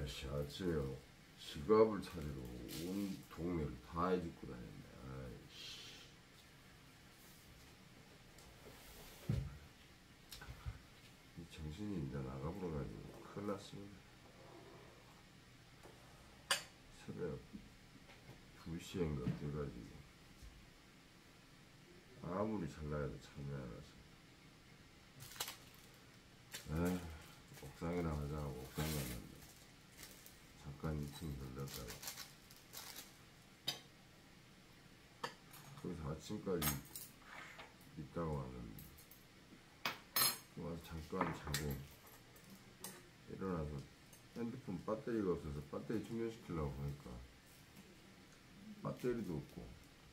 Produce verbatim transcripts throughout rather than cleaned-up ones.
아이씨, 아침에 지갑을 찾으러 온 동네를 다 헤집고 다녔네. 아이씨. 이 정신이 이제 나가버려가지고 큰일 났습니다. 새벽 두 시인가 돼가지고 아무리 잘나야도 참이 안 와서. 에이, 옥상이나 하자고 옥상 갔는데 잠깐 이 층 들렸다가 거기서 아침까지 있다가 왔는데 와서 잠깐 자고 일어나서 핸드폰 배터리가 없어서 배터리 충전시키려고 하니까 배터리도 없고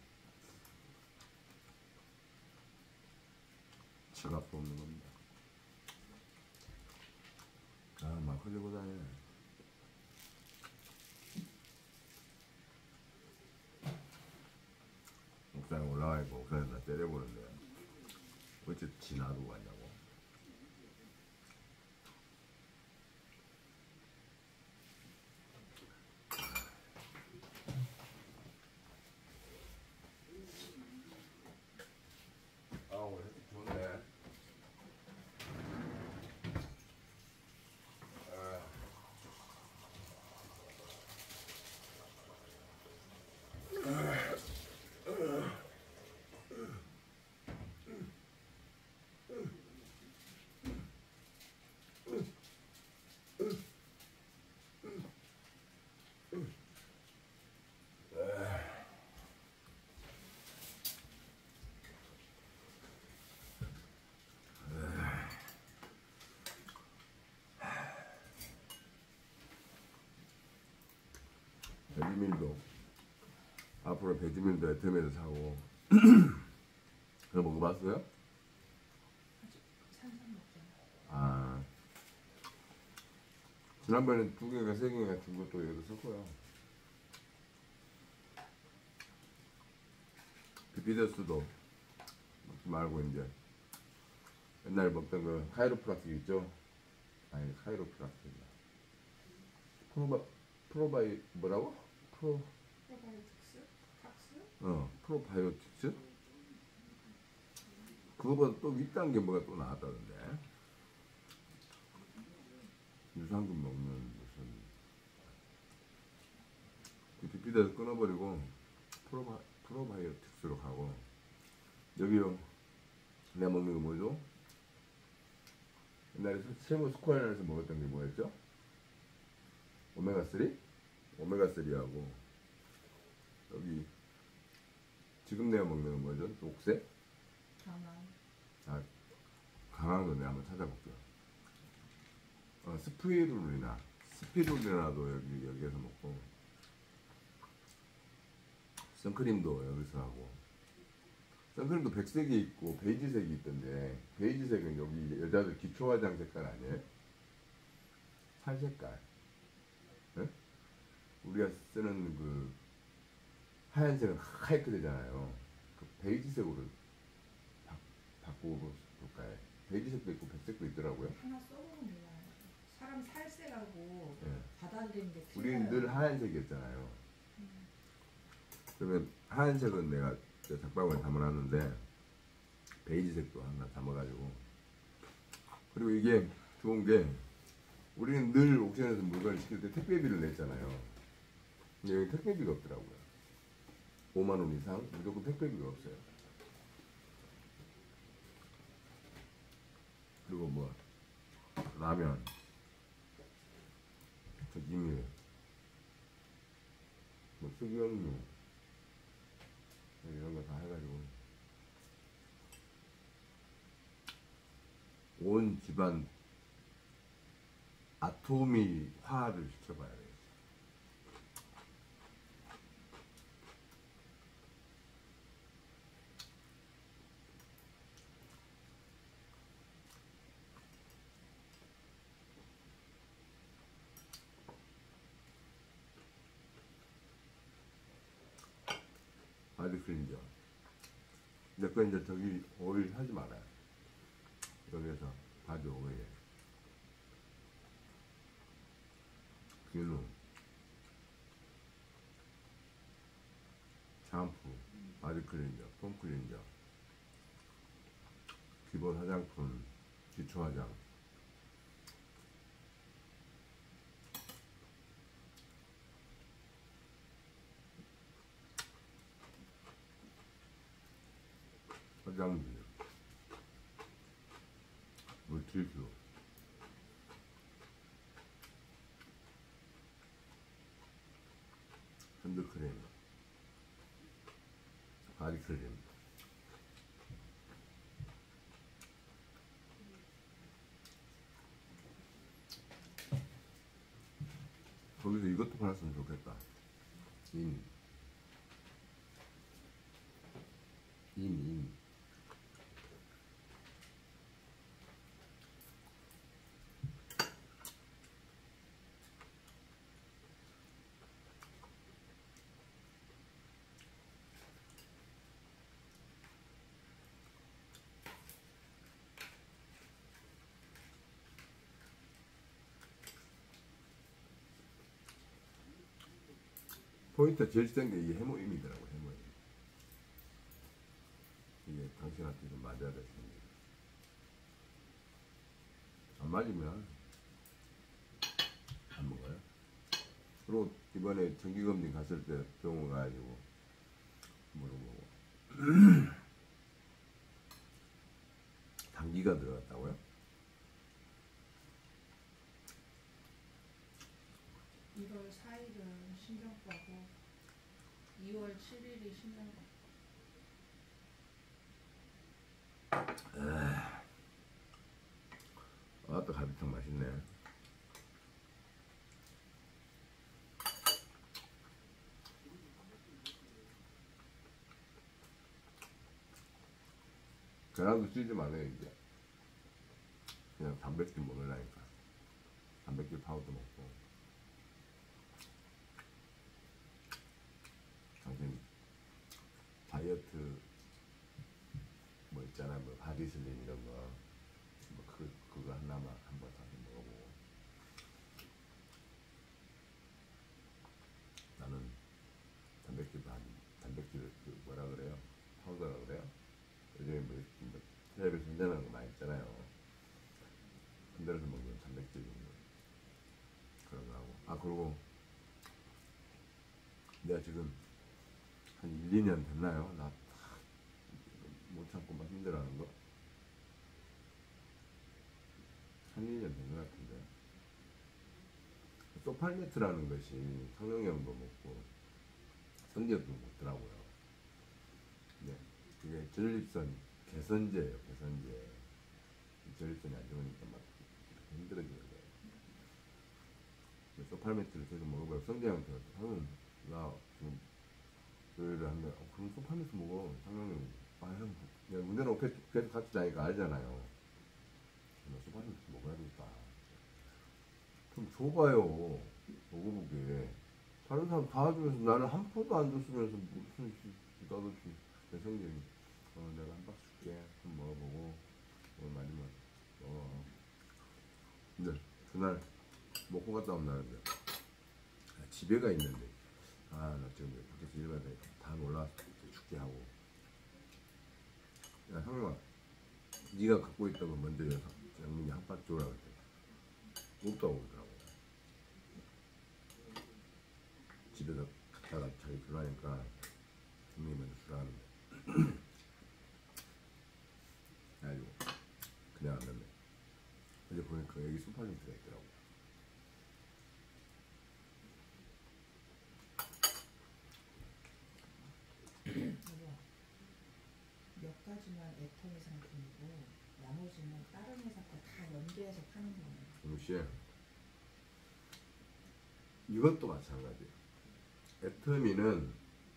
지갑도 없는 겁니다. 아, 막 흘리고 다니네. 옥상에 올라가 있고 옥상에서 나 때려보는데 어째 지 놔두고 갔냐고. 아우, 햇빛 좋네. 배지밀도 앞으로 배지밀도 애터미에서 사고 그거 먹어봤어요? 아, 지난번에 두 개가 세 개가 준 것도 여기서 썼고요. 비피더스도 먹지 말고 이제 옛날에 먹던 그 카이로프락틱 있죠? 아니, 카이로프락틱이야. 프로바 프로바이 뭐라고? 프로 프로바이오틱스? 탁스? 어 프로바이오틱스? 그거보다 또 윗단계 뭐가 또 나왔다던데. 유산균 먹는 무슨 비피더스 끊어버리고 프로바 프로바이오틱스로 가고. 여기요, 내가 먹는 거 뭐죠? 옛날에 세모 스퀘어에서 먹었던 게 뭐였죠? 오메가삼? 오메가삼하고 여기 지금 내가 먹는 건 뭐죠? 녹색? 강한. 아, 강한 거 내가 한번 찾아볼게요. 어, 스피루리나 스피루리나도 여기, 여기에서 먹고 선크림도 여기서 하고. 선크림도 백색이 있고 베이지색이 있던데 베이지색은 여기 여자들 기초 화장 색깔 아니에요? 살 색깔. 네? 우리가 쓰는 그 하얀색은 하얗게 되잖아요. 그 베이지색으로 바, 바꾸고 볼까요? 베이지색도 있고 백색도 있더라고요. 하나 써보면 되나요? 사람 살색하고 네. 받아들이는 게 틀려요. 우리는 늘 하얀색이었잖아요. 음. 그러면 하얀색은 내가 장바구니에 담아놨는데 베이지색도 하나 담아가지고. 그리고 이게 좋은 게 우리는 늘 옥션에서 물건을 시킬 때 택배비를 냈잖아요. 근데 여기 택배비가 없더라고요. 오만 원 이상 무조건 택배비가 없어요. 그리고 뭐 라면, 튀김류, 뭐 쑥면류 이런 거 다 해가지고 온 집안 아토미화를 시켜봐야 돼요. 바디 클린저. 내 거 이제 저기 오일 하지 말아요. 여기에서 바디 오일. 비누, 샴푸, 바디 클렌저, 폼 클렌저, 기본 화장품, 기초 화장, 화장지, 물티슈, 핸드크림, 바디크림, 거기서 이것도 팔았으면 좋겠다. 인, 인, 인. 포인트 제일 센 게 이게 해모임이더라고. 해모임. 이게 당신한테 좀 맞아야 될 텐데 안 맞으면 안 먹어요. 그리고 이번에 정기검진 갔을 때 병원 가가지고 물어보고 당기가 들어갔다고요? 일월 사일은 신경과고 이월 칠일이 신경과. 아또 갈비탕 맛있네. 계란도 쓰지 말아요 이제. 그냥 단백질 먹으려니까. 단백질 파우더 먹고. 당신 다이어트 뭐 있잖아, 뭐 바디슬림 이런 거, 뭐 그 그거 하나만 한번 사서 먹어보고. 나는 단백질 반 단백질 그 뭐라 그래요? 파우더라 그래요? 요즘에 뭐, 뭐 텔레비에서 선전하는 거 많이 있잖아요. 흔들어서 먹는 단백질 종류 그런 거 하고. 아 그리고 내가 지금 한 일, 이 년 됐나요? 나 못 참고 막 힘들어하는 거? 한 이 년 된 것 같은데. 소팔메트라는 것이 성형염도 먹고 성제도 먹더라고요. 네, 그게 전립선 개선제예요, 개선제. 전립선이 안 좋으니까 막 힘들어지는 거예요. 소팔메트를 계속 먹어봐요. 성제한테 하면 나 지금 요리를 하면 어, 그럼 소팔메트 먹어. 상영염. 아 형, 내가 문제는 계속 같이 자니까 알잖아요. 나 소팔메트 먹어야겠다. 그럼 줘봐요. 먹어보게. 다른 사람 다 주면서 나는 한 포도 안 줬으면서 무슨 나도 내 성격이 어 내가 한 박스 줄게. 좀 먹어보고 뭐 많이만 먹어. 근데 그날 먹고 갔다 온 날인데 아, 집에 가 있는데 아 나 지금 밖에서 일 가야 되니까 다 놀라서 죽게 하고 야 형님아 네가 갖고 있던 거 먼저 여서 장민이 한 박스 줘라 그랬더니 없다고 그러더라고. 집에서 갔다가 자기 주라니까 분명히 먼저 주라는데 그래가지고 그냥 안 됐네. 어제 보니까 여기 소팔린트가 있더라고. 몇 가지만 애터미 상품이고 나머지는 다른 회사 거 다 연계해서 파는 거예요. 동시에 이것도 마찬가지예요. 애터미는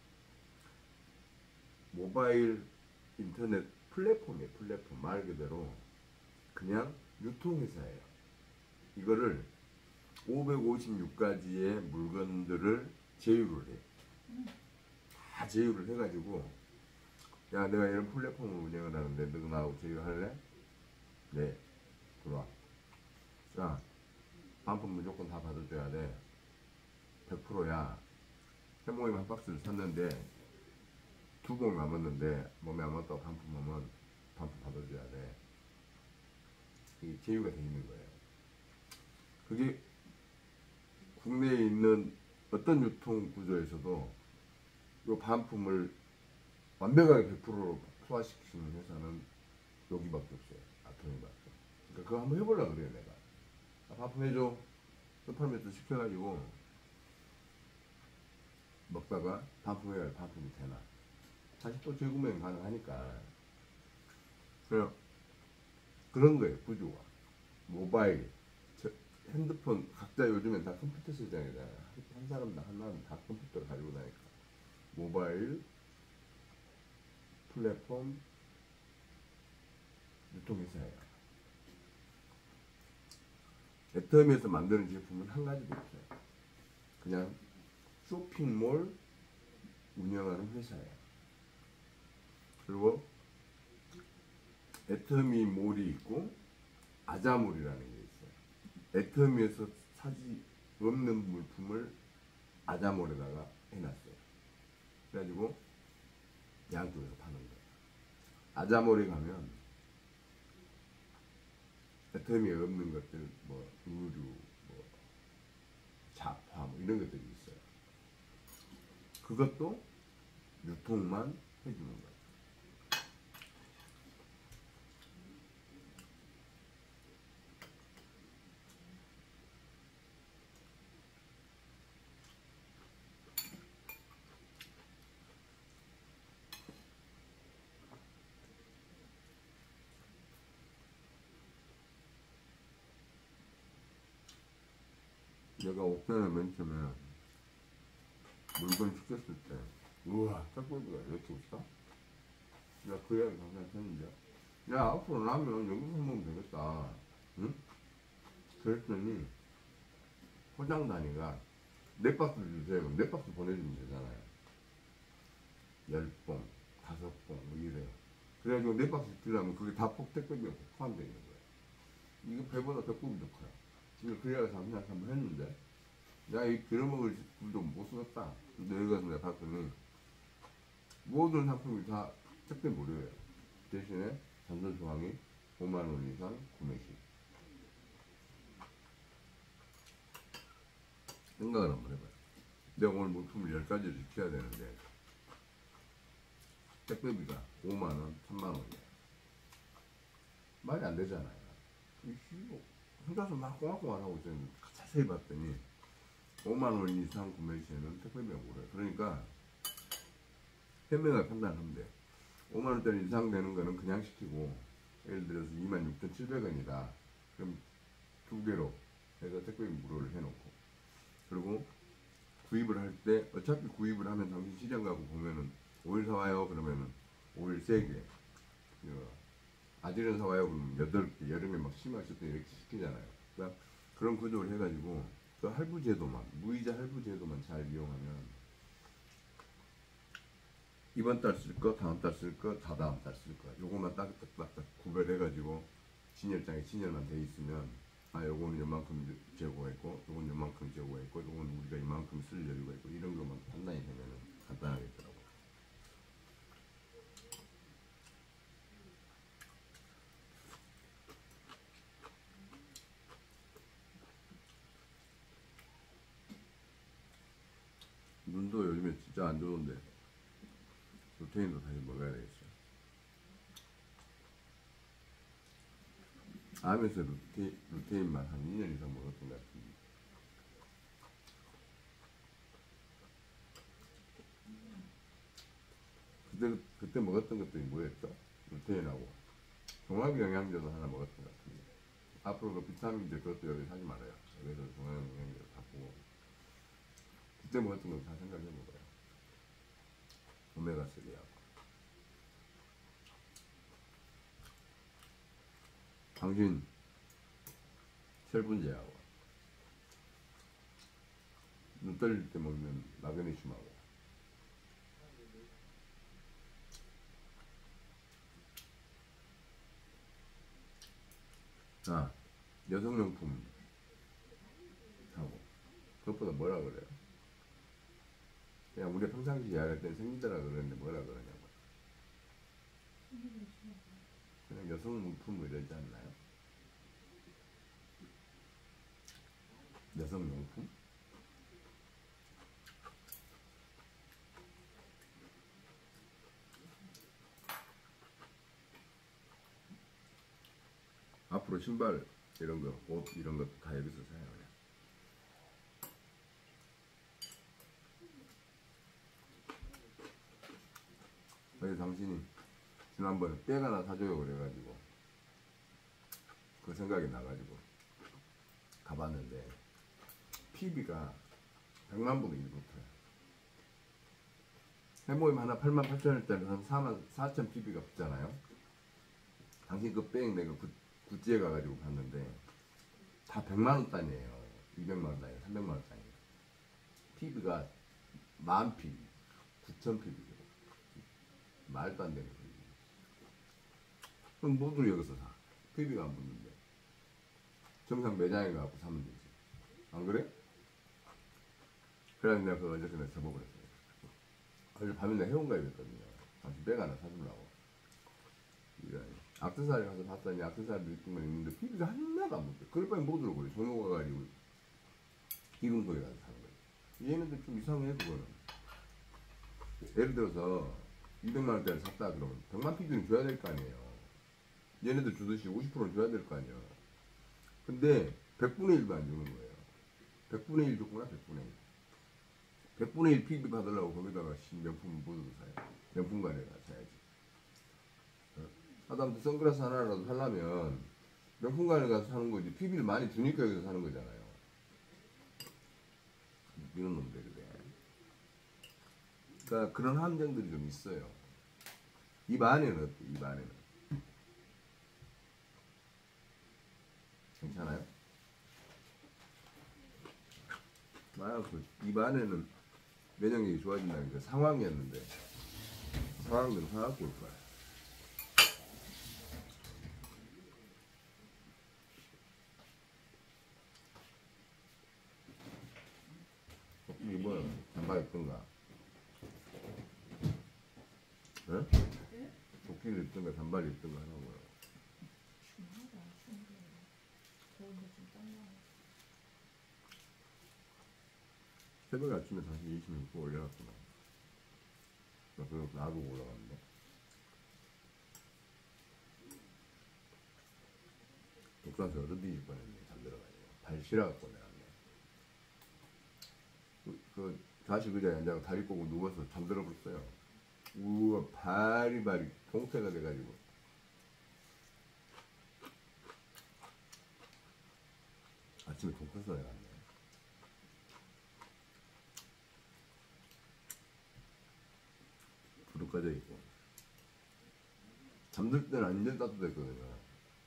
모바일 인터넷 플랫폼이에요. 플랫폼 말 그대로 그냥 유통회사예요. 이거를 오백오십육 가지의 물건들을 제휴를 해요. 다 제휴를 해가지고 야 내가 이런 플랫폼을 운영을 하는데 너 나하고 제휴할래? 네 들어와. 자 반품 무조건 다 받아줘야 돼. 백 퍼센트야. 햄모임 한 박스를 샀는데 두 봉 남았는데 몸에 안 맞다고 반품하면 반품 받아줘야 돼. 이게 제휴가 돼 있는 거예요. 그게 국내에 있는 어떤 유통 구조에서도 이 반품을 완벽하게 백 퍼센트로 소화시키는 회사는 여기밖에 없어요. 아토미밖에. 그러니까 그거 한번 해보려고 그래요, 내가. 아, 반품해줘. 서팔매트 시켜가지고 먹다가 반품해야 반품이 되나. 다시 또 재구매는 가능하니까. 그래요. 그런 거예요, 구조가. 모바일, 저, 핸드폰, 각자 요즘엔 다 컴퓨터 시장이잖아요. 한 사람당 하나는 다 컴퓨터를 가지고 다니까. 모바일, 플랫폼, 유통회사예요. 애터미에서 만드는 제품은 한 가지도 없어요. 그냥 쇼핑몰 운영하는 회사예요. 그리고 애터미 몰이 있고 아자몰이라는 게 있어요. 애터미에서 사지 없는 물품을 아자몰에다가 해놨어요. 그래가지고 양쪽에서 파는 거예요. 아자몰에 가면 애터미에 없는 것들, 뭐 의류, 뭐 잡화, 뭐 이런 것들이 있어요. 그것도 유통만 해주는 거예요. 내가 옥션에 맨 처음에 물건 시켰을 때, 우와, 짝꿍이가 이렇게 있어? 야, 그 이야기 당장 했는데, 야, 앞으로 라면 여기서 먹으면 되겠다. 응? 그랬더니, 포장 단위가 네 박스 주세요. 네 박스 보내주면 되잖아요. 열 봉, 다섯 봉, 뭐 이래요. 그래가지고 네 박스 주려면 그게 다 택배비가 포함되어 있는 거예요. 이거 배보다 배꼽이 더 커요. 지금 그 이야기 잠깐 한번 했는데, 야, 이 빌어먹을 굴도 못 쓰겠다. 근데 여기 가서 내가 봤더니, 모든 상품이 다 택배 무료예요. 대신에 잔존 조항이 오만 원 이상 구매 시. 생각을 한번 해봐요. 내가 오늘 물품을 열 가지를 시켜야 되는데, 택배비가 오만 원, 삼만 원이에요. 말이 안 되잖아요. 혼자서 막 꽁알꽁알 하고 있었는데, 자세히 봤더니, 오만 원 이상 구매 시에는 택배비가 무료예요. 그러니까, 현명하게 판단하면 돼요. 오만 원짜리 이상 되는 거는 그냥 시키고, 예를 들어서 이만 육천칠백 원이다. 그럼 두 개로 해서 택배비 무료를 해놓고. 그리고 구입을 할 때, 어차피 구입을 하면 당신 시장 가고 보면은, 오일 사와요. 그러면은, 오일 세 개. 아지른 사와요. 그러면 여덟 개. 여름에 막 심하실 때 이렇게 시키잖아요. 그러니까 그런 구조를 해가지고, 그 할부 제도만, 무이자 할부 제도만 잘 이용하면, 이번 달 쓸 거, 다음 달 쓸 거, 다다음 달 쓸 거. 요거만 딱딱딱딱 구별해가지고 진열장에 진열만 돼 있으면, 아, 요거는 요만큼 재고했고, 요건 요만큼 재고했고, 요건 우리가 이만큼 쓸 여유가 있고, 이런 것만 판단이 되면은 간단하겠더라고요. 눈도 요즘에 진짜 안 좋은데, 루테인도 다시 먹어야 되겠어요. 암에서 루테, 루테인만 한 이 년 이상 먹었던 것 같은데. 그때, 그때 먹었던 것들이 뭐였죠? 루테인하고. 종합영양제도 하나 먹었던 것 같은데. 앞으로 그 비타민제 그것도 여기 사지 말아요. 여기서 종합영양제를 바꾸고. 그때 먹었던 거 다 생각해보고요. 오메가삼하고. 당신 철분제하고 눈 떨릴 때 먹는 마그네슘하고 아 여성용품 하고 그것보다 뭐라 그래요? 그냥 우리가 평상시 이야기할 때는 생리대라 그러는데 뭐라 그러냐고. 그냥 여성용품 뭐 이러지 않나요? 여성용품? 앞으로 신발 이런 거, 옷 이런 것도 다 여기서 사요. 그냥. 그래서 당신이 지난번에 백 하나 사줘요 그래가지고 그 생각이 나가지고 가봤는데 피비가 백만 불이 일부터요. 해모임 하나 팔만 팔천 원짜리 한 사만 사천 피비가 붙잖아요. 당신 그 백 내가 구, 구찌에 가가지고 봤는데 다 백만 원 단위에요. 이백만 원 단위, 삼백만 원 단위. 피비가 만 피비, 구천 피비. 말도 안 되는 피비. 그럼 모두 여기서 사. 피비가 안 붙는데. 정상 매장에 가고 사면 되지. 안 그래? 그래서 내가 그 어저께 내가 접어버렸어요. 어제 밤에 내가 회원가입했거든요. 다시 백 하나 사주려고. 이런. 악세사리 가서 봤더니 악세사리 느낌만 있는데 피비가 하나도 안 붙어. 그럴 바에 못 들어버려. 종로 가가지고 기름소에 가서 사는 거예요. 얘네들 좀 이상해 그거는. 예를 들어서 이백만 원짜리 샀다 그러면 백만 피비는 줘야 될 거 아니에요. 얘네들 주듯이 오십 퍼센트는 줘야 될 거 아니에요. 근데 백분의 일도 안 주는 거예요. 백분의 일 줬구나 백분의 일. 백분의 일 피비 받으려고 거기다가 명품 보드도 사요. 명품관에 가서 사야지. 하다못해 선글라스 하나라도 사려면 명품관에 가서 사는 거지. 피비를 많이 주니까 여기서 사는 거잖아요. 이런 놈들이 그래. 그러니까 그런 함정들이 좀 있어요. 입 안에는 어때? 입 안에는 괜찮아요? 만약 그입 안에는 면역력이 좋아진다는 게 상황이었는데 상황들은 사갖고 올 거야. 이게 뭐야? 단발 입던가? 응? 네? 도끼를 입던가 단발 입던가 하는 거야. 중하다 중계. 더운데 좀 땀나. 새벽 아침에 다시 이십 분 입고 올려놨구나. 나 그거 놔두고 올라갔는데. 독산서 얻어 뒤질 뻔했네. 잠들어가지고. 발 실어갖고 내놨네. 그, 그 다시 그 자리에 앉아서 다리 꼬고 누워서 잠들어 버렸어요. 우와 발이 발이 동태가 돼가지고. 아침에 독산서 내놨네. 불 꺼져 있고. 잠들 때는 완전 따뜻했거든요.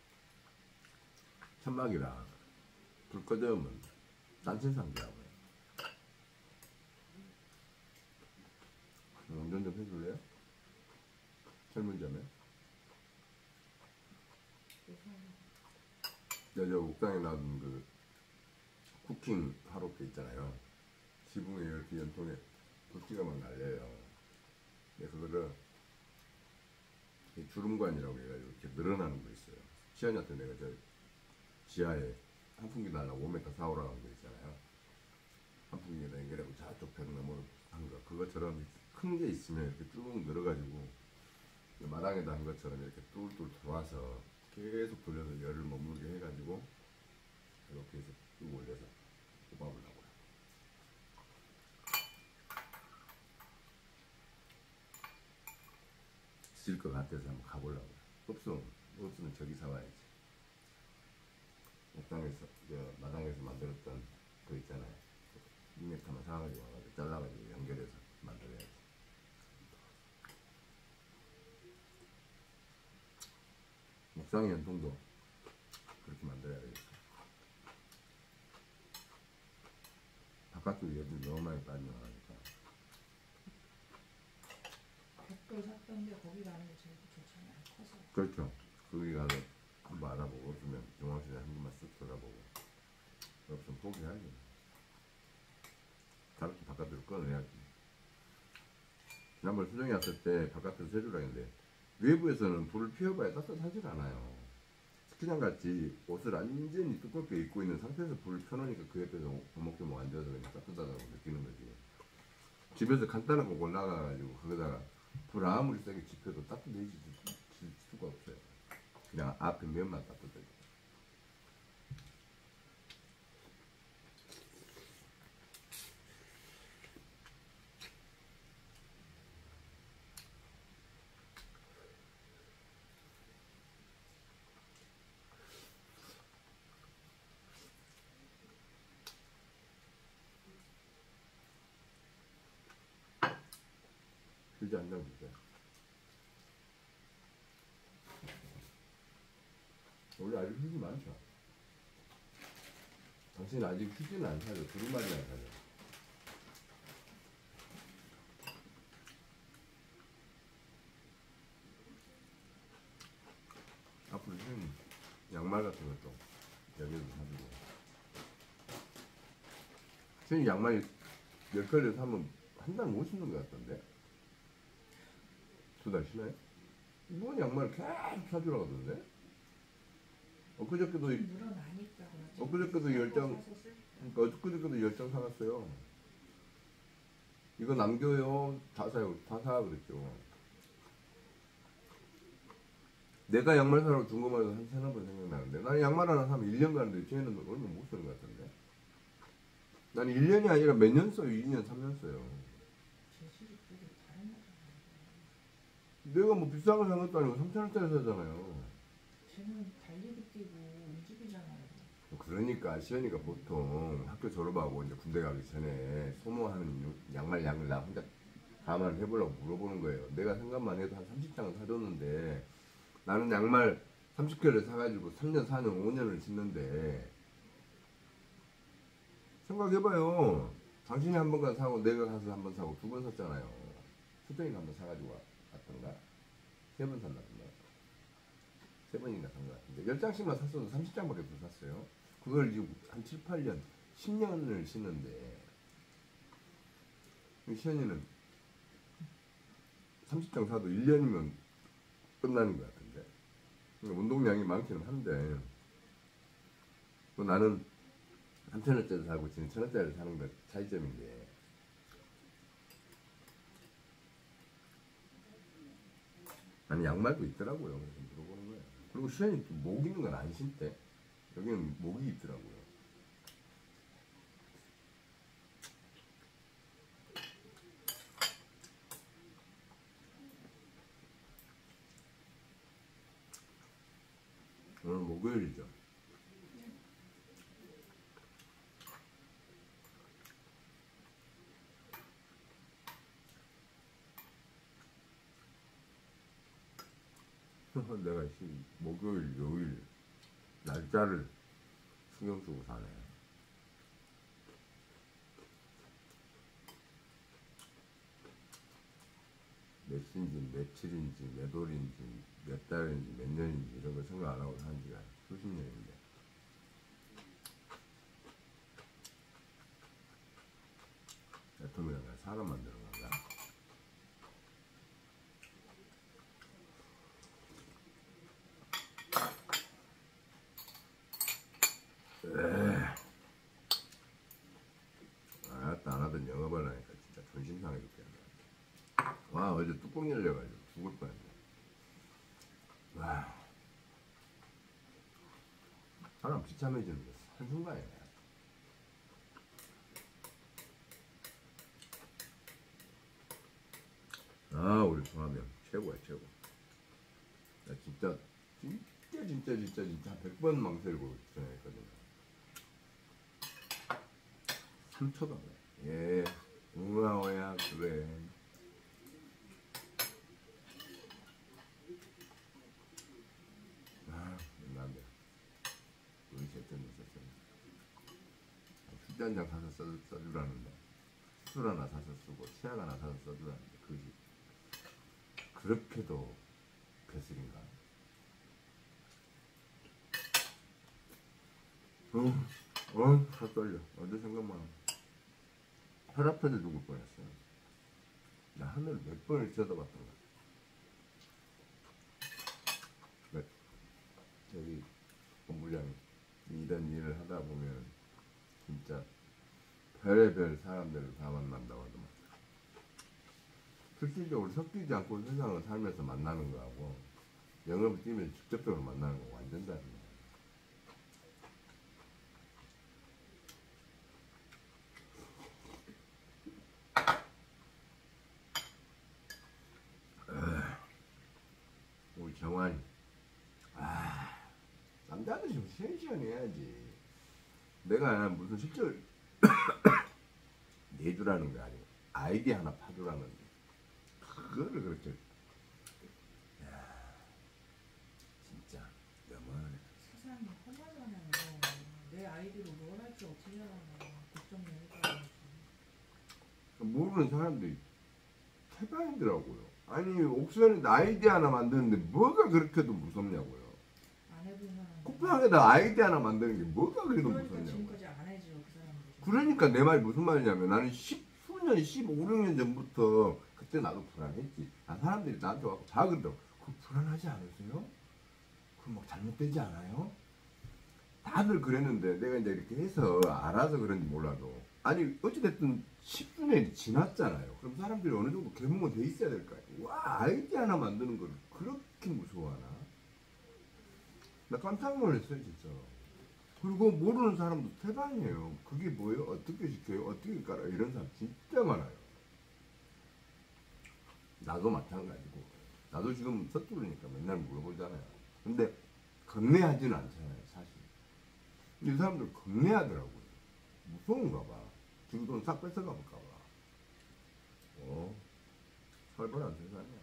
천막이라 불 꺼져오면 딴친상더라고요. 운전 좀 해줄래요? 철문점에? 여자 옥상에 놔둔 그 쿠킹 화롯게 있잖아요. 지붕에 이렇게 연통에 불기가 막 날려요. 근데 그거를 주름관이라고 해가지고 이렇게 늘어나는 거 있어요. 시연이 때 내가 저 지하에 한풍기 달라고 오 미터 사오라고 한 거 있잖아요. 한풍기에다 연결하고 저쪽 벽 너머로 한 거. 그것처럼 큰 게 있으면 이렇게 쭉 늘어가지고 마당에다 한 것처럼 이렇게 뚫뚫 들어와서 계속 돌려서 열을 머물게 해가지고 이렇게 해서 쭉 올려서 뽑아보려고요. 있을 것 같아서 한번 가보려고요. 없으면, 없으면 저기 사와야지. 옥상에서, 저 마당에서 만들었던 거 있잖아요. 이 미터만 사가지고 와가지고 잘라가지고 연결해서 만들어야지. 옥상의 연통도 그렇게 만들어야 되겠어. 바깥쪽에 애들이 너무 많이 빠져나가니까. 백돌 샀던데 거기 가는 게 제일 좋잖아요. 커서. 그렇죠. 거기 가서 한번 알아보고 없으면 중앙시장에 한 번만 쓱 돌아보고 없으면 포기해야지. 다른 바깥으로 꺼내야지. 지난번 수정이 왔을 때 바깥에서 해주라 했는데 외부에서는 불을 피워봐야 따뜻하질 않아요. 스키장 같이 옷을 완전히 두껍게 입고 있는 상태에서 불을 켜놓으니까 그 옆에서 오목조목 앉아서 그냥 따뜻하다고 느끼는 거지. 집에서 간단한 거 골라가가지고 거기다가 불 아무리 세게 지펴도 따뜻해질 수가 없어요. 그냥 앞에 면만 따뜻해. 휴지 한 장 주세요. 원래 아직 휴지 많죠? 당신 아직 휴지는 안 사죠? 두루마리 안 사죠? 앞으로 좀 양말 같은 것도 여기서 사주고. 선생님 양말 열 켤레 사면 한 달 못 신는 것 같던데? 두 달 신어요? 뭔 양말을 계속 사주라고 하던데? 엊그저께도 늘어나니까 그렇죠. 엊그저께도 열 장, 그러니까 엊그저께도 열 장 사갔어요. 이거 남겨요. 다 사요. 다 사 그랬죠. 내가 양말 사러 준 것만 해도 한 세네 번 생각나는데 나는 양말 하나 사면 일 년 가는데 쟤는 얼마 못 쓰는 것 같은데. 나는 일 년이 아니라 몇 년 써요. 이 년, 삼 년 써요. 재질이 되게 다른 거잖아요. 내가 뭐 비싼 거 산 것도 아니고 삼천 원짜리 사잖아요. 쟤는 달리기 뛰고 움직이잖아요. 그러니까 시연이가 보통 학교 졸업하고 이제 군대 가기 전에 소모하는 양말 양을 나 혼자 감안해보려고 물어보는 거예요. 내가 생각만 해도 한 삼십 장은 사줬는데 나는 양말 삼십 켤레 사가지고 삼 년, 사 년, 오 년을 신는데 생각해봐요. 당신이 한 번간 사고 내가 가서 한 번 사고 두 번 샀잖아요. 수정이가 한 번 사가지고 왔던가 세 번 샀나본가 세 번인가 산 것 같은데 열 장씩만 샀어도 삼십 장밖에 못 샀어요. 그걸 지금 한 칠, 팔 년, 십 년을 신는데 시연이는 삼십 장 사도 일 년이면 끝나는 것 같은데 그러니까 운동량이 많기는 한데 또 나는 삼천 원짜리 사고 지금 천 원짜리 사는 것 차이점인데 아니 양말도 있더라고요. 그래서 물어보는 거예요. 그리고 시연이 또 목 있는 건 안 신대. 여기는 목이 있더라고요. 오늘 목요일이죠. 내가 시, 목요일, 요일 날짜를 신경 쓰고 사네. 몇 시인지, 며칠인지, 몇 월인지, 몇 달인지, 몇 년인지 이런 거 생각 안 하고 사는 지가 수십 년인데. 애터미가 사람 만드는 건가? 알았다 안 하던 영업을 하니까 진짜 존심 상해 죽겠네. 와 어제 뚜껑 열려가지고 죽을 뻔했네. 와 사람 비참해지는 게 한순간이네. 아 우리 송하면 최고야 최고. 나 진짜 진짜 진짜 진짜 진짜 백 번 망설이고 전화했거든요. 삼 초도 안 해. 예 고마워야 그래. 아 난데 우리 제때는 있었어요. 술잔 한장 사서 써, 써주라는데 술 하나 사서 쓰고 치약 하나 사서 써주라는데 그것이 그렇게도 벼슬인가? 어, 어, 살 떨려. 어제 생각만 혈압해도 죽을 뻔했어요. 나 하늘을 몇 번을 쳐다봤던 거야. 네. 여기 본부장 이런 일을 하다 보면 진짜 별의별 사람들을 다 만난다고 하더만. 실질적으로 섞이지 않고 세상을 살면서 만나는 거하고 영업을 뛰면 직접적으로 만나는 거 완전 다른 거야. 우리 정환이 아 남자들 좀 시원시원해야지. 내가 무슨 실적을 내주라는 거 아니고 아이디어 하나 파주라는 데 그거를 그렇게 야 진짜 너무하네. 세상이 험하잖아요. 내 아이디로 뭘 할지 어떻게 알아. 걱정을 해줘야지. 모르는 사람들이 태반이더라고요. 아니 옥션에 아이디어 하나 만드는데 뭐가 그렇게도 무섭냐고요. 안 해본 사람. 쿠팡에다 아이디어 하나 만드는 게 뭐가 그래도 그러니까 무섭냐고. 지금까지 안 해줘 그 사람들. 그러니까 내 말이 무슨 말이냐면 나는 십수년, 십오, 육 년 전부터 그때 나도 불안했지. 아, 사람들이 나한테 와서 다 그러더라고. 그거 불안하지 않으세요? 그거 막 잘못되지 않아요? 다들 그랬는데 내가 이제 이렇게 해서 알아서 그런지 몰라도 아니 어찌됐든 십수년이 지났잖아요. 그럼 사람들이 어느 정도 개몽은 돼 있어야 될 거 아니에요. 와 아이디어 하나 만드는 걸 그렇게 무서워하나? 나 깜짝 놀랐어요 진짜. 그리고 모르는 사람도 태반이에요. 그게 뭐예요? 어떻게 시켜요? 어떻게 깔아요? 이런 사람 진짜 많아요. 나도 마찬가지고 나도 지금 서투르니까 맨날 물어보잖아요. 근데 겁내하지는 않잖아요 사실. 이 사람들 겁내하더라고요. 무서운가 봐. 지금 돈 싹 뺏어가 볼까 봐. 어, 살벌한 세상이야.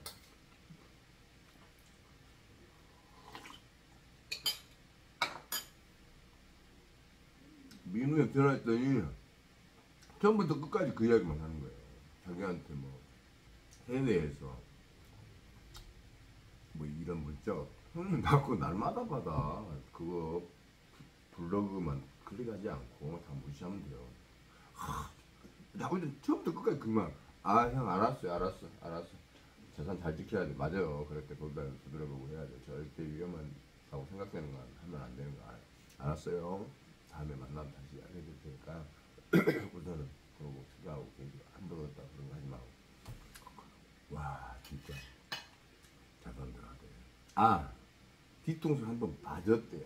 민우에 전화했더니 처음부터 끝까지 그 이야기만 하는 거예요. 자기한테 뭐 해외에서 뭐 이런 문자 형님 받고 날마다 받아. 그거 블로그만 클릭하지 않고 다 무시하면 돼요. 하, 자꾸 처음부터 끝까지 그만. 아 형 알았어요 알았어 알았어. 재산 잘 지켜야 돼. 맞아요. 그럴 때 거기다 두드려보고 해야 돼. 절대 위험하다고 생각되는 건 하면 안 되는 거 알아요. 알았어요. 다음에 만나면 다시 알려줄 테니까 우선은 그러고 투자하고 한 번 얻었다 그런 거 하지 말고. 와 진짜 자산들 하대. 아 뒤통수 한 번 맞았대요.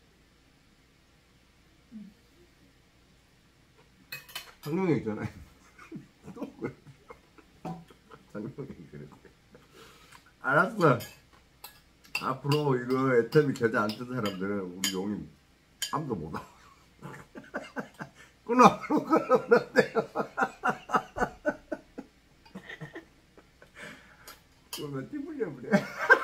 상룡이 전화해. 또 그래. 상룡이 그랬대. 알았어. 앞으로 이거 애터미 계좌 안 뜬 사람들은 우리 용인 아무도 못 와. 끊어 끊어 그런데요. 그러면 띠불려 그래.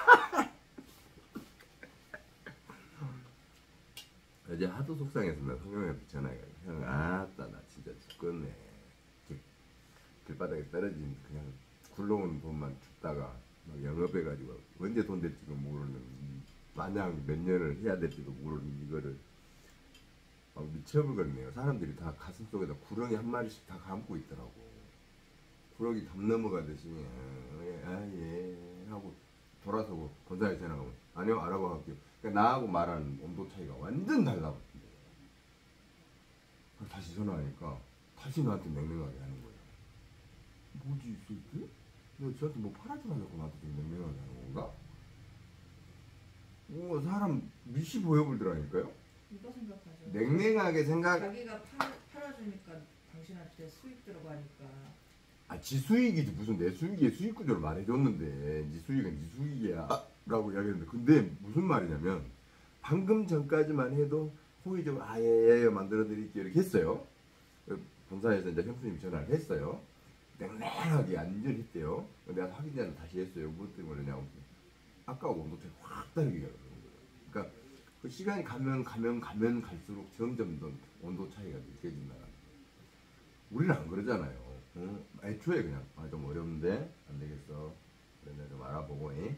어제 하도 속상해서 나 성형한테 전화해가지고 형 아따 나 진짜 죽겠네. 길, 길바닥에 떨어진 그냥 굴러온 돈만 줍다가 막 영업해가지고 언제 돈 될지도 모르는 마냥 몇 년을 해야 될지도 모르는 이거를 막 미쳐버렸네요. 사람들이 다 가슴 속에다 구렁이 한 마리씩 다 감고 있더라고. 구렁이 담 넘어가듯이 아예 하고 돌아서고 본사에 전화 가면 아니요 알아봐 갈게요. 그러니까 나하고 말하는 온도 차이가 완전 달라붙는데 다시 전화하니까 다시 나한테 맹맹하게 하는 거예요. 뭐지 이 새끼? 내가 저한테 뭐 팔아주고 하려고 나한테 좀 맹맹하게 하는 건가? 오 사람 미시 보여보더라니까요. 이거 생각하죠. 냉랭하게 생각. 자기가 팔, 팔아주니까 당신한테 수익 들어가니까. 아, 지 수익이지 무슨 내 수익에 수익 구조를 말해줬는데 지 수익은 지 수익이야 라고 이야기했는데 근데 무슨 말이냐면 방금 전까지만 해도 호의적으로 아예예 만들어 드릴게요 이렇게 했어요. 본사에서 이제 형수님이 전화를 했어요. 냉랭하게 완전 했대요. 내가 확인 전화 다시 했어요. 무엇 때문에 그러냐고. 아까 온도 차이 확 다르게 가는 거예요. 그러니까 그 시간이 가면 가면 가면 갈수록 점점 더 온도 차이가 느껴진다. 우리는 안 그러잖아요. 응? 애초에 그냥 아, 좀 어려운데 안 되겠어. 그래 좀 알아보고 에?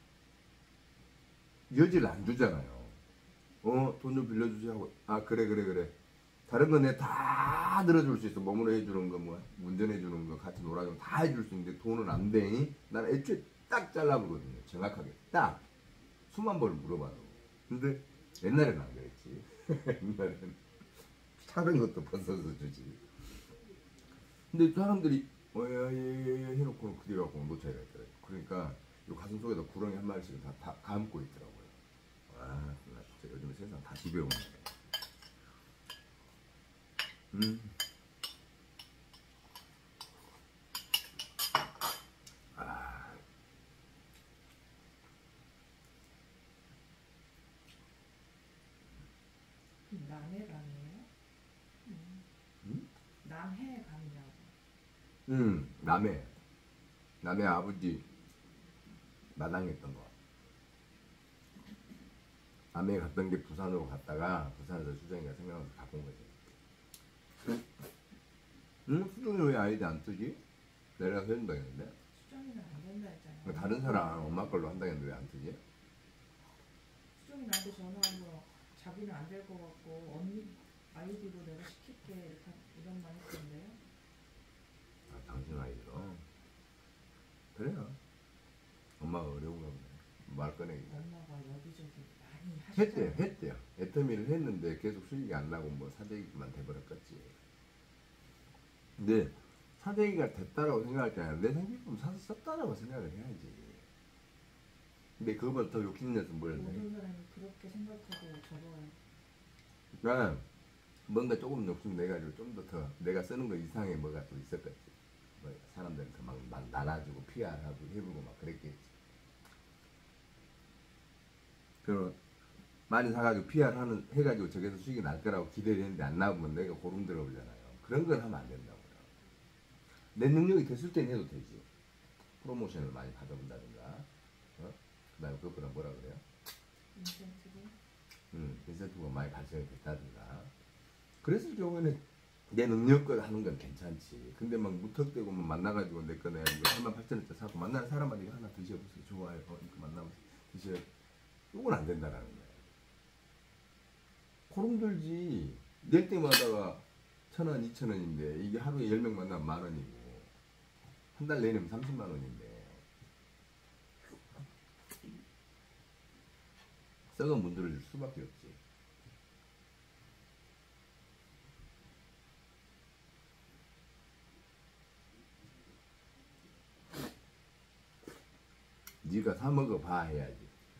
여지를 안 주잖아요. 어, 돈 좀 빌려주세요 하고 아 그래 그래 그래. 다른 건 내 다 다 들어줄 수 있어. 몸으로 해주는 거, 뭐 운전해주는 거, 같이 놀아주는 거 다 해줄 수 있는데 돈은 안 되니 나는 애초에 딱 잘라보거든요. 정확하게 딱 수만 번을 물어봐도. 근데 옛날에는 안 그랬지. 옛날에는 다른 것도 벗어서 주지. 근데 사람들이 어예예예 해놓고는 그대 갖고 놓쳐야 되더라고요. 그러니까 이 가슴 속에다 구렁이 한 마리씩은 다, 다 감고 있더라고요. 와, 나 진짜 요즘 세상 다시 배우네. 음. 아. 남해 감이에요? 음. 음? 남해 감이라고. 음, 남해. 남해 아버지 마당했던 거. 남해 갔던 게 부산으로 갔다가 부산에서 수정이가 생각나서 갖고 온 거지. 응? 수정이 왜 아이디 안 쓰지? 내가 해준다 했는데. 수정이는 안 된다 했잖아. 다른 사람 엄마 걸로 한다 했는데 왜 안 쓰지? 수정이 나한테 전화해서 자기는 안 될 것 같고 언니 아이디로 내가 시킬게 이렇게 이런 말 했던데요. 아, 당신 아이디로? 그래요. 엄마가 어려운가 보네. 말 꺼내기. 엄마가 여기저기 많이 했대요, 하시잖아요. 했대요. 애터미를 했는데 계속 수익이 안 나고 뭐 사재기만 돼버렸겠지. 근데 사재기가 됐다라고 생각할 때 내 생기품 사서 썼다라고 생각을 해야지. 근데 그거보다 더 욕심내서 뭘 했네. 모든 사람이 그렇게 생각하고 적어요. 그러니까 뭔가 조금 욕심내가지고 좀 더 더 내가 쓰는 거 이상의 뭐가 또 있었겠지. 뭐 사람들한테 막, 막 나눠주고 피아르하고 해보고 막 그랬겠지. 그럼 많이 사가지고 피아르 하는 해가지고 저기서 수익이 날 거라고 기대를 했는데 안 나오면 내가 고름 들어오잖아요. 그런 걸 하면 안 된다고요. 내 능력이 됐을 땐 해도 되지. 프로모션을 많이 받아본다든가, 어? 그 다음에 그것보다 뭐라 그래요? 인센티브? 음, 인센티브가 많이 발생이 됐다든가. 그랬을 경우에는 내 능력껏 하는 건 괜찮지. 근데 막 무턱대고 뭐 만나가지고 내 거네 삼만 팔천 원짜리 사고 만나는 사람한테 이거 하나 드셔보세요. 좋아요. 어, 이거 만나면 드셔요. 이건 안 된다라는 거야. 고름 들지. 낼 때마다가 천 원, 이천 원인데 이게 하루에 열 명 만나면 만 원이고 한 달 내내면 삼십만 원인데 썩은 문들을 줄 수밖에 없지. 네가 사 먹어봐 해야지.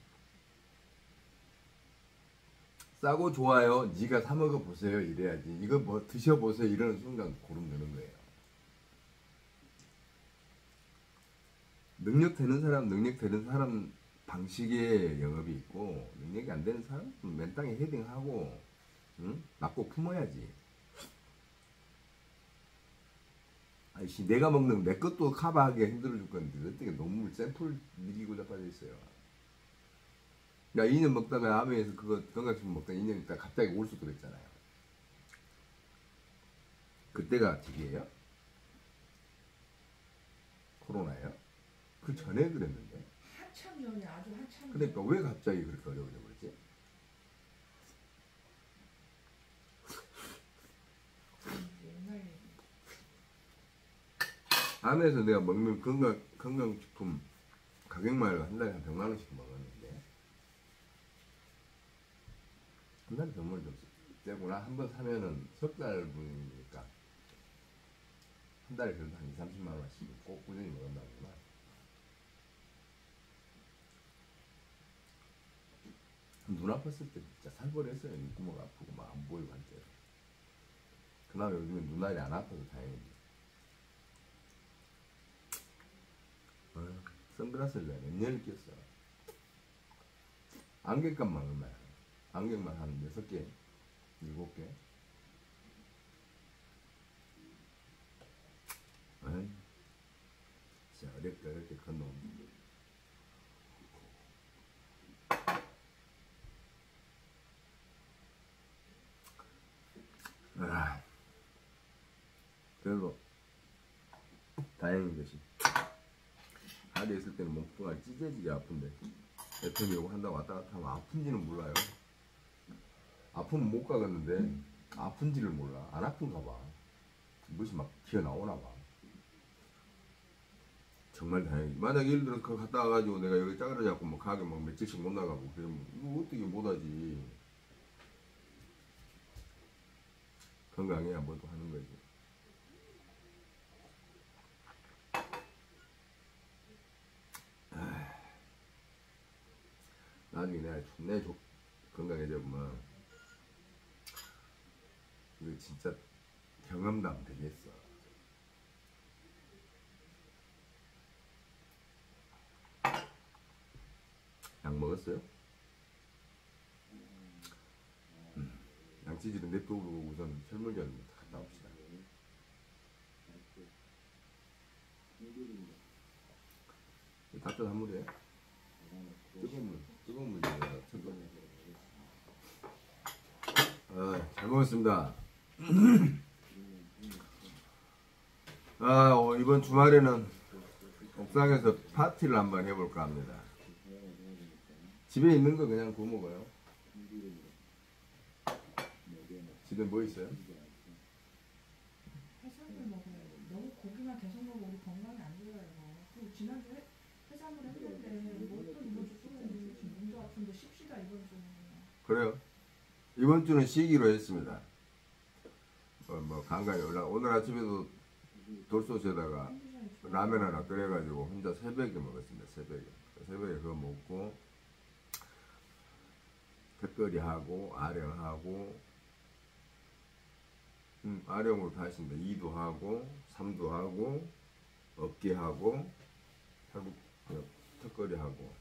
싸고 좋아요. 네가 사 먹어보세요 이래야지. 이거 뭐 드셔보세요 이러는 순간 고름 드는 거예요. 능력 되는 사람, 능력 되는 사람 방식의 영업이 있고 능력이 안 되는 사람 맨 땅에 헤딩하고 응? 맞고 품어야지. 아이씨 내가 먹는 내 것도 커버하기가 힘들어 줄 건데 어떻게 너무 샘플 미기고 자빠져 있어요. 야 이 년 먹다가 아메에서 그거 건강식품 먹다가 이 년 있다 갑자기 올 수도 있잖아요. 그때가 저기예요? 코로나예요? 그 전에 그랬는데. 한참 전에 아주 한참 그러니까 전. 왜 갑자기 그렇게 어려워져 버렸지? 옛날 얘기. 안에서 내가 먹는 건강, 건강식품 가격만 해도 한 달에 한 백만 원씩 먹었는데 한 달에 백만 원 좀 세구나. 한 번 사면은 석 달 분이니까 한 달에 그래도 한 이삼십만 원씩 꼭 꾸준히 먹는다구나. 눈 아팠을 때 진짜 살벌했어요. 눈구멍 아프고 막 안 보이고 할 때. 그나마 요즘엔 눈알이 안 아파서 다행이지. 어, 선글라스를 내가 몇 년을 꼈어. 안경값만 얼마야? 안경만 한 여섯 개, 일곱 개. 어이, 진짜 어렵게 어렵게 건너온. 아, 그래도 다행인 것이 하루에 있을 때는 몸뚱아리 찢어지게 아픈데 애터미 요거 한다고 왔다 갔다 하면 아픈지는 몰라요. 아프면 못 가겠는데 아픈지를 몰라. 안 아픈가 봐. 무엇이 막 튀어나오나 봐. 정말 다행이지. 만약 예를 들어서 그거 갔다 와가지고 내가 여기 짜그러 잡고 뭐 가게 막 며칠씩 못 나가고 그러면 이거 어떻게 못하지. 건강해야 뭐도 하는 거지. 아, 나중에 내가 존내 건강해져 보면 이거 진짜 경험담 되겠어. 약 먹었어요? 음, 양치질은 냅두고 우선 철물점 갔다 옵시다. 따뜻한 물이에요? 뜨거운 물, 뜨거운 물이에요. 뜨거운 물. 아, 잘 먹었습니다. 아, 어, 이번 주말에는 옥상에서 파티를 한번 해볼까 합니다. 집에 있는 거 그냥 구워 먹어요. 집에 뭐 있어요? 해산물 먹어요. 너무 고기만 계속 먹으면 우리 건강에 안 좋아요. 그리고 지난주 해, 해산물 했는데 뭐 어떤 이번 주 수요일인데 지금 몸도 아픈데 쉽시다 이번 주는. 그래요? 이번 주는 쉬기로 했습니다. 어, 뭐 간간히 올라. 오늘 아침에도 돌솥에다가 라면 하나 끓여가지고 혼자 새벽에 먹었습니다. 새벽에 새벽에 그거 먹고 뱃거리하고 아령하고 음, 아령으로 다 했습니다. 이도 하고 삼도 하고 어깨하고 하고 턱걸이하고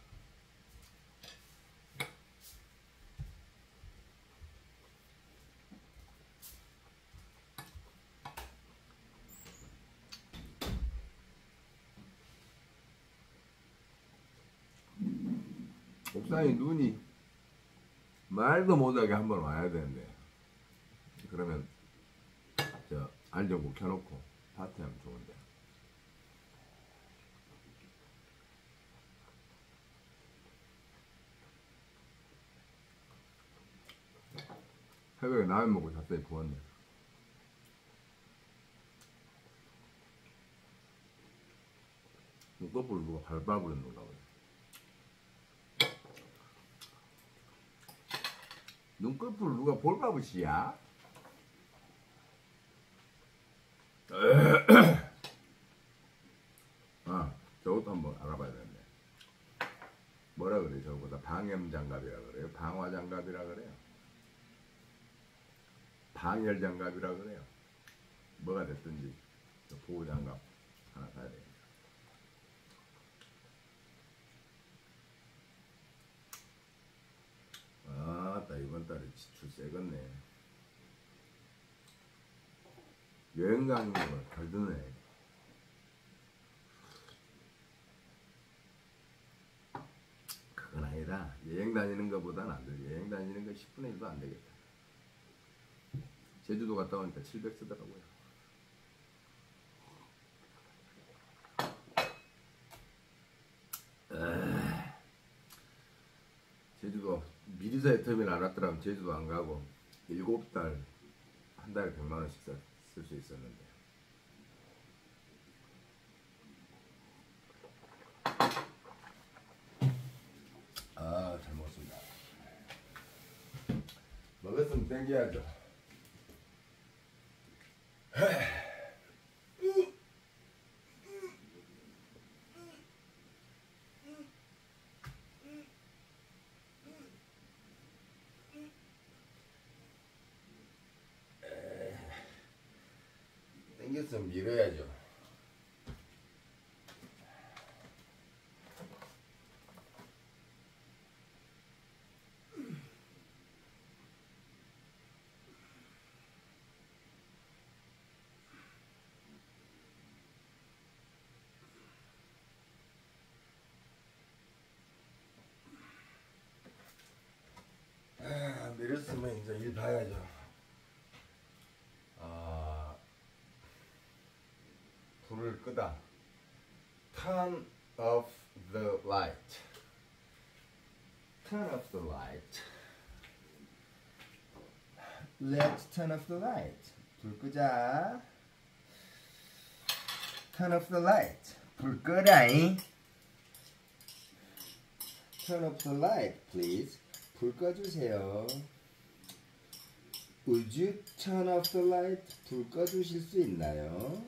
옥상에 눈이 말도 못하게 한번 와야 되는데 그러면 저 알전구 켜놓고 파티하면 좋은데 새벽에 라면 먹고 갑자기 부었네. 눈꺼풀 누가 밟아버렸는가 보네. 눈꺼풀 누가 볼바부시야? 아, 저것도 한번 알아봐야 되는데. 뭐라 그래, 저거보다 방염장갑이라 그래요? 방화장갑이라 그래요? 방열장갑이라 그래요? 뭐가 됐든지 보호장갑 하나 사야 돼요. 아따 이번 달에 지출 세겠네. 여행 가는 거 덜 드네. 그건 아니라 여행 다니는 것보다는 안 돼. 여행 다니는 거 십분의 일도 안 되겠다. 제주도 갔다 오니까 칠백 쓰더라고요. 에이, 제주도 미리서 애터미를 알았더라면 제주도 안 가고 일곱 달 한 달에 백만 원씩 쓸 수 있었는데 아, 잘 먹었습니다. 먹었으면 땡겨야죠. 땡겼으면 밀어야죠. 아, 밀었으면 이제 일 봐야죠. 아, 불을 끄다. Turn off the light. Turn off the light. Let's turn off the light. 불 끄자. Turn off the light. 불 끄라잉. Turn off the light, please. 불 꺼주세요. Would you turn off the light? 불 꺼주실 수 있나요?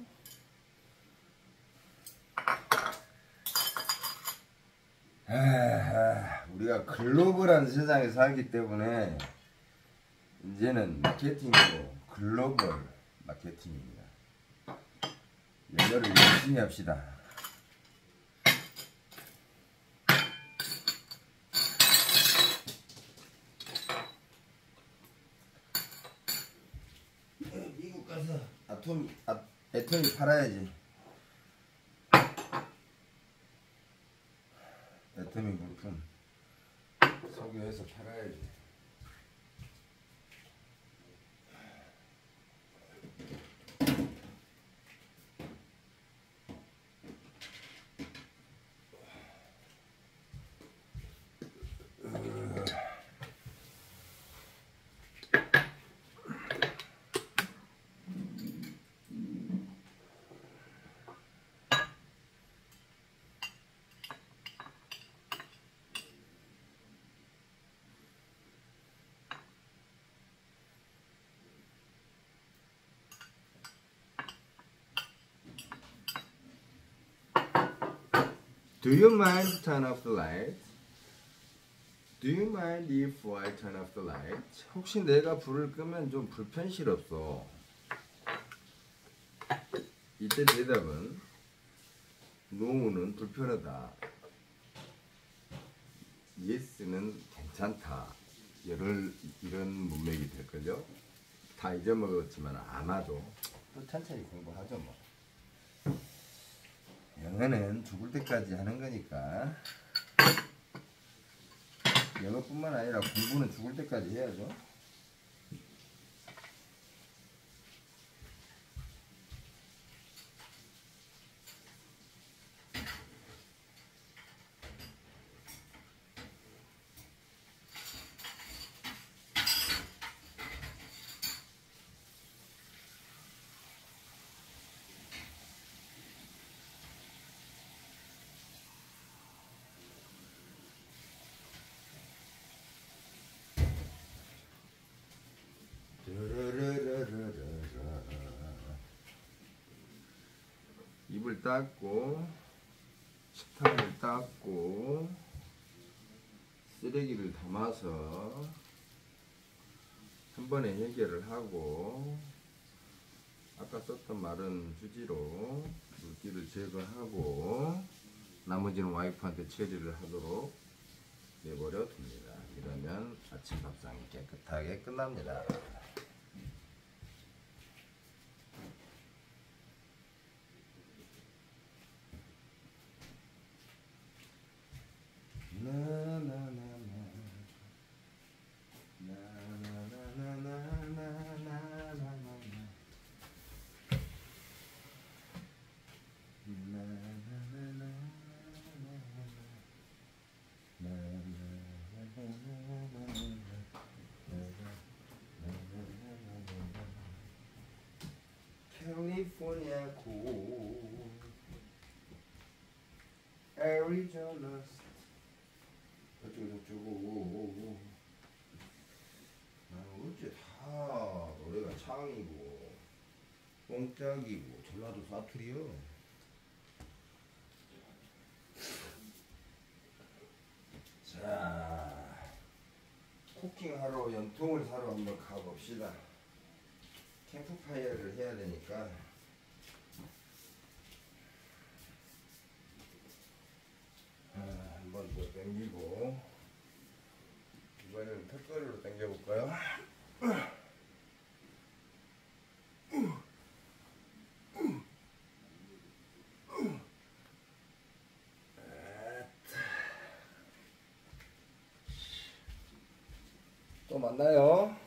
아, 우리가 글로벌한 세상에 살기 때문에 이제는 마케팅으로 글로벌 마케팅입니다. 영어를 열심히 합시다. 미국 가서 아톰, 아, 애톰이 팔아야지. 애톰이 물품 석유해서 팔아야지. Do you mind to turn off the light? Do you mind if I turn off the light? 혹시 내가 불을 끄면 좀 불편스럽소. 이때 대답은 No는 불편하다. Yes는 괜찮다. 이런, 이런 문맥이 될 거죠. 다 잊어먹었지만 아마도 또 천천히 공부하죠 뭐. 영어는 죽을 때까지 하는 거니까. 영어뿐만 아니라 공부는 죽을 때까지 해야죠. 입을 닦고 식탁을 닦고 쓰레기를 담아서 한 번에 해결을 하고 아까 썼던 마른 휴지로 물기를 제거하고 나머지는 와이프한테 처리를 하도록 내버려 둡니다. 이러면 아침 밥상이 깨끗하게 끝납니다. California cool, Arizona 어쩌고 저쩌고. 아, 어째 다 노래가 창이고 뽕짝이고 전라도 사투리요. 자, 쿠킹하러 연통을 사러 한번 가봅시다. 캠프파이어를 해야 되니까 아, 한번 더 당기고 이번에는 턱걸이로 당겨볼까요? 또 만나요.